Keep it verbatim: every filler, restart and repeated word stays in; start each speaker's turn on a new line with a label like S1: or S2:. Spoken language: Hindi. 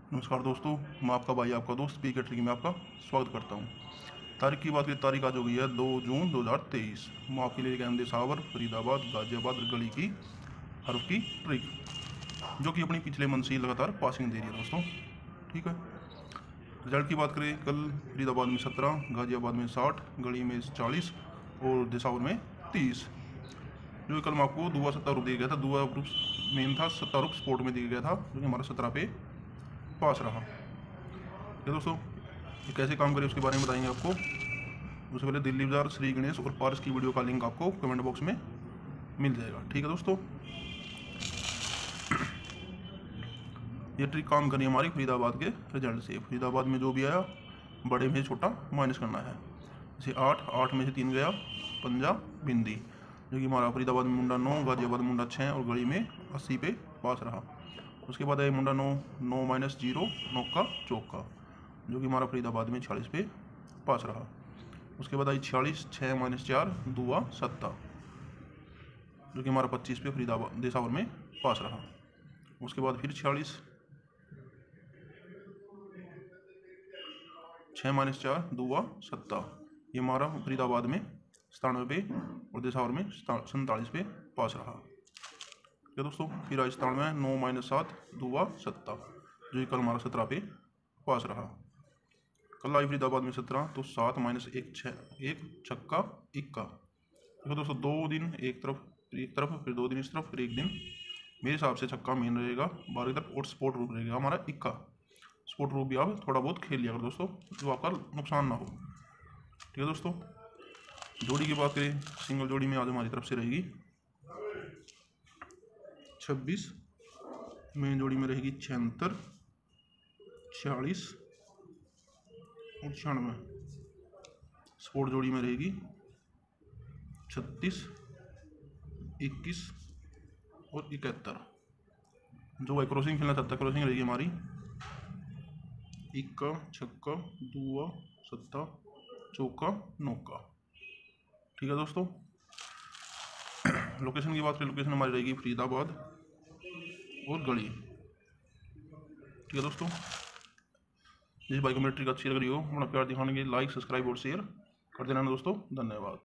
S1: नमस्कार दोस्तों, मैं आपका भाई आपका दोस्त पी के ट्रिक में आपका स्वागत करता हूं। तारीख की बात करें, तारीख आज हो गई है दो जून दो हज़ार तेईस। मैं आपके लिए लेके सावर फरीदाबाद गाजियाबाद गली की हर्फ की ट्रिक, जो कि अपनी पिछले मंथ से ही लगातार पासिंग दे रही है दोस्तों। ठीक है, रिजल्ट की बात करें, कल फरीदाबाद में सत्रह, गाजियाबाद में साठ, गली में चालीस और दिसावर में तीस। जो कि कल मैं आपको दुआ सत्ता रूप दिया गया था, दुआ रूप मेन था, सत्ता रूप स्पोर्ट में दिया गया था, जो कि हमारा सत्रह पे पास रहा। ठीक है दोस्तों, ये कैसे काम करे उसके बारे में बताएंगे आपको। उससे पहले दिल्ली बाजार, श्री गणेश और पारस की वीडियो का लिंक आपको कमेंट बॉक्स में मिल जाएगा। ठीक है दोस्तों, ये ट्रिक काम करनी है हमारी फरीदाबाद के रिजल्ट से। फरीदाबाद में जो भी आया बड़े में छोटा माइनस करना है। जैसे आठ आठ में से तीन गया पंजा बिंदी, जो कि हमारा फरीदाबाद में मुंडा नौ, गाजियाबाद में मुंडा छः और गली में अस्सी पे पास रहा। उसके बाद आया मुंडा नौ, नौ माइनस जीरो, नौका चौका, जो कि हमारा फरीदाबाद में छियालीस पे पास रहा। उसके बाद आई छियालीस, छः माइनस चार, दुआ सत्ता, जो कि हमारा पच्चीस पे फरीदाबाद देसावर में पास रहा। उसके बाद फिर छियालीस, छः माइनस चार, दुआ सत्ता, ये हमारा फरीदाबाद में सतानवे पे और देसावर में सैंतालीस पे पास रहा। ठीक है दोस्तों, फिर आई सतानवे, नौ माइनस सात, दुआ सत्ता, जो कि कल हमारा सत्रह पे पास रहा। कल आई फरीदाबाद में सत्रह, तो सात माइनस एक छः, एक छक्का इक्का। देखो दोस्तों, दो दिन एक तरफ एक तरफ फिर दो दिन इस तरफ, फिर एक दिन मेरे हिसाब से छक्का मेन रहेगा बारह की तरफ और स्पोर्ट रूप रहेगा हमारा इक्का। स्पोर्ट रूप भी आप थोड़ा बहुत खेल लिया करो दोस्तों, जो आपका नुकसान ना हो। ठीक है दोस्तों, जोड़ी की बात करें, सिंगल जोड़ी में आज हमारी तरफ से रहेगी छब्बीस, मेन जोड़ी में रहेगी छिहत्तर, छियालीस और छियानवे। स्पोर्ट जोड़ी में रहेगी छत्तीस, इक्कीस और इकहत्तर। जो भाई क्रॉसिंग खेलना चाहता है, क्रॉसिंग रहेगी हमारी इक्का, छक्का, दुआ सत्ता, चौका, नौका। ठीक है दोस्तों, लोकेशन की बात करें, लोकेशन हमारी रहेगी फरीदाबाद और गली। ठीक है दोस्तों, जिस भाई को मेरी ट्रिक अच्छी लग रही हो, अपना प्यार दिखाने के लिए लाइक, सब्सक्राइब और शेयर कर देना दोस्तों। धन्यवाद।